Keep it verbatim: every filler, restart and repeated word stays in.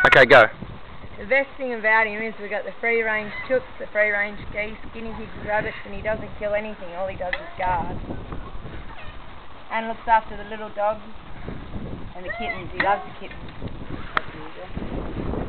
Okay, go. The best thing about him is we've got the free-range chooks, the free-range geese, guinea pigs, rabbits, and he doesn't kill anything. All he does is guard. And looks after the little dogs and the kittens. He loves the kittens. That's usual.